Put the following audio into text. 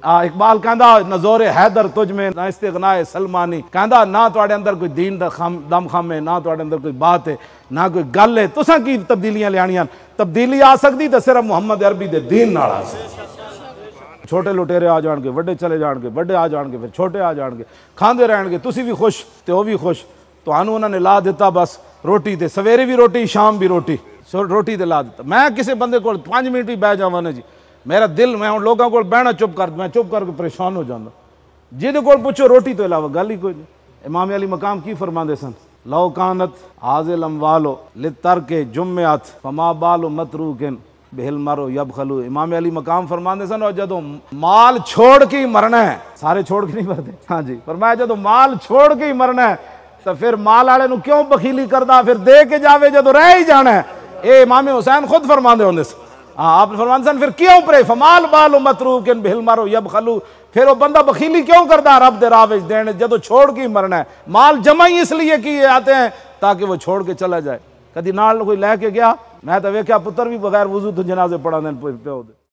اقبال کہندا نزور حیدر تجھ میں نہ استغناء سلمانی، کہندا نہ تواڈے اندر کوئی دین دا دم خم ہے، نہ تواڈے اندر کوئی بات ہے، نہ کوئی گل ہے، تساں کی تبدیلیاں لیانیاں؟ تبدیلی آ سکتی تو صرف محمد عربی دے دین نال آ سکتی۔ چھوٹے لٹیرے آ جان گے، وڈے چلے جان گے، وڈے آ جان گے، پھر چھوٹے آ جان گے، کھاندے رہن گے، تسی بھی خوش تے وہ بھی خوش۔ تو انہوں نے لا دیتا بس روٹی تے، سویرے بھی روٹی، شام بھی روٹی، روٹی تے لا دیتا۔ میں کسی بندے کو 5 منٹ بھی بہ جاواں نا جی، میرا دل، میں ان لوگوں کو بہنا میں چپ کر کے پریشان ہو جانا۔ جہدے کو پوچھو روٹی تو علاوہ گل ہی کوئی نہیں۔ امام علی مقام کی فرماندے سن؟ لو کانت حاضل اموالو لترک جمعت فما بال متروک بہل مرو یبخلو۔ امام علی مقام فرماندے سن اور جدو مال چھوڑ کے ہی مرنا ہے، سارے چھوڑ کے نہیں مرتے، ہاں جی، فرمایا جدو مال چھوڑ کے ہی مرنا ہے تو پھر مال والے نو کیوں بخیلی کردا، پھر دے کے جاوے جدو رہ ہی جانا ہے۔ اے امام حسین خود فرماندے ہوندے سن، آپ فرماندے سن پھر کیوں پرے فمال بال متروک بہل مرو یبخلو، پھر وہ بندہ بخیلی کیوں کردا رب دے راہ وچ دین جدو چھوڑ کے ہی مرنا ہے۔ مال جمع ہی اس لیے کیے آتے ہیں تاکہ وہ چھوڑ کے چلا جائے۔ کدی نال کوئی لے کے گیا؟ میں تو ویکھیا پتر بھی بغیر وضو تو جنازے پڑھا دین پیو دے۔